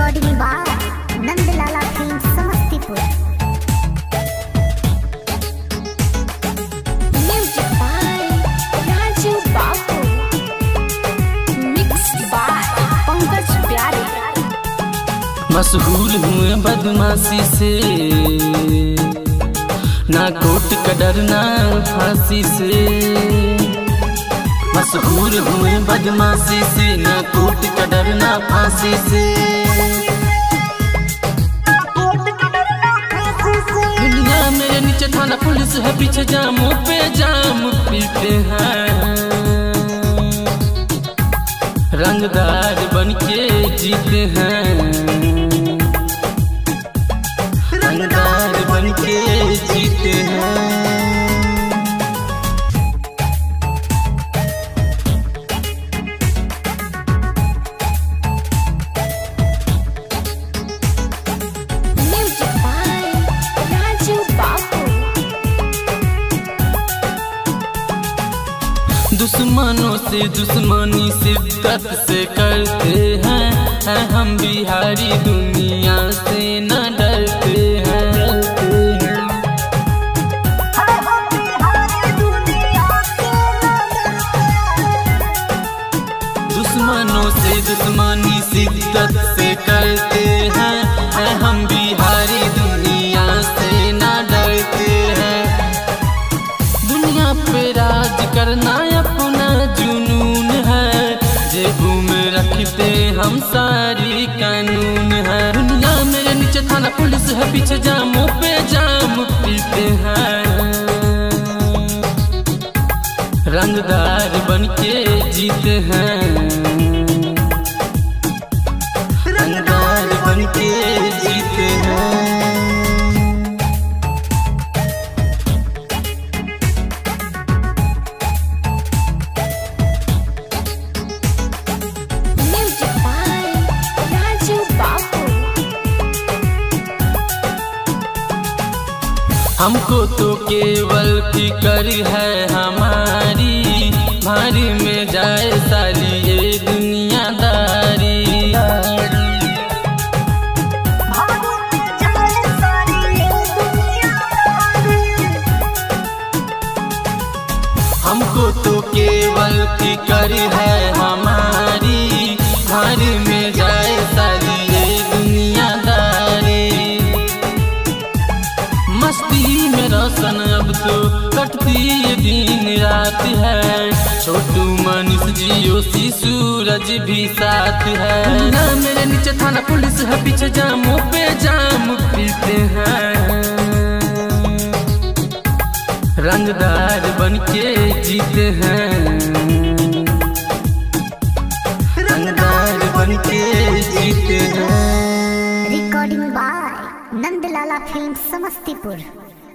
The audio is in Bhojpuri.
Recording by Nandlala film Samastipur. Music by Raju Babu, mix by Pankaj प्यारे। मशहूर हुए बदमाशी से, ना कोर्ट का डर ना फांसी से। मशहूर हुए बदमाशी से, ना कोर्ट का डर ना फांसी से। दुनिया मेरे नीचे थाना पुलिस है, पीछे जामों पे जाम पीते हैं। रंगदार बनके जीते हैं, रंगदार बनके जीते हैं। दुश्मनों से दुश्मनी शिद्दत से करते हैं हम बिहारी, दुनिया से न डरते हैं। दुश्मनों से दुश्मनी शिद्दत से करते हैं हम बिहारी, दुनिया से न डरते हैं। दुनिया पे राज करना अपना जुनून है, जेबू में रखते हम सारी कानून है। दुनिया मेरे नीचे थाना पुलिस है, पीछे जामों पे जाम पीते हैं। रंगदार बनके जीते हैं, रंगदार बनके जीते हैं। हमको तो केवल फिक्र है हमारी, भारी में जाए साली ये दुनियादारी। हमको तो केवल फिक्र है हमारी, भारी में जाए साली ये दुनियादारी। मस्ती में रोशन अब तो कटती ये दिन रात है, छोटू मनीष जियो सी सूरज भी साथ है। ना मेरे नीचे थाना पुलिस है, पीछे जामों पे जाम पीते हैं। रंगदार बनके जीते हैं, रंगदार बनके जीते हैं। Recording by Nandlala film Samastipur.